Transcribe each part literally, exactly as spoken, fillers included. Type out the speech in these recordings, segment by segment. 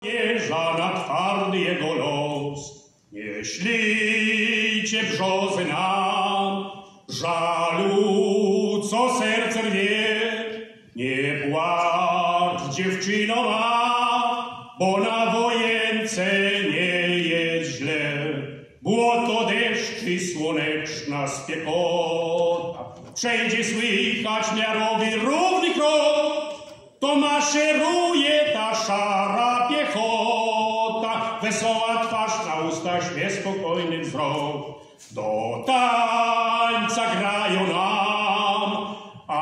Jeża na twardy jego los. Nie ślijcie brzozy nam, żalu, co serce rwie. Nie płacz, dziewczyno ma, bo na wojence nie jest źle. Błoto, deszcz i słoneczna spiekota, wszędzie słychać miarowy, równy krok. To maszeruje ta szara piechota, wesoła twarz, na ustach śpiew, spokojny wzrok. Do tańca grają nam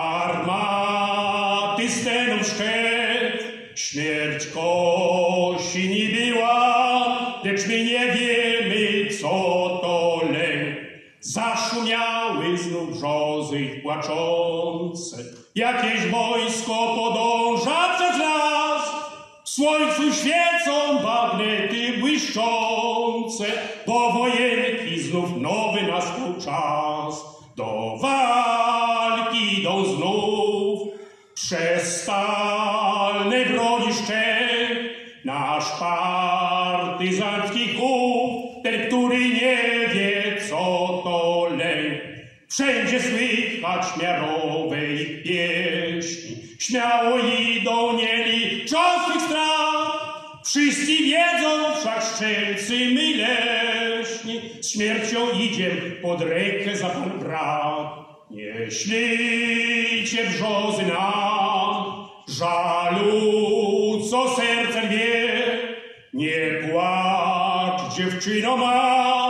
armaty stenów szczep. Śmierć kosi nie była, lecz my nie wiemy, co to lęk. Zaszumiały znów brzozy płaczące, jakieś wojsko podąża przez las. W słońcu świecą bagnety błyszczące, bo wojenki znów nowy nastał czas. Do walki idą znów przez stalne broni szczep. Nasz partyzancki chów, ten, który nie wie, co to lęk. Wszędzie słychać miarowej pieśni, śmiało idą, nie licząc swych strat. Wszyscy wiedzą, wszak strzelcy my leśni, z śmiercią idziem pod rękę za pan brat. Nie ślijcie brzozy nam, żalu, co serce rwie. Nie płacz, dziewczyno ma,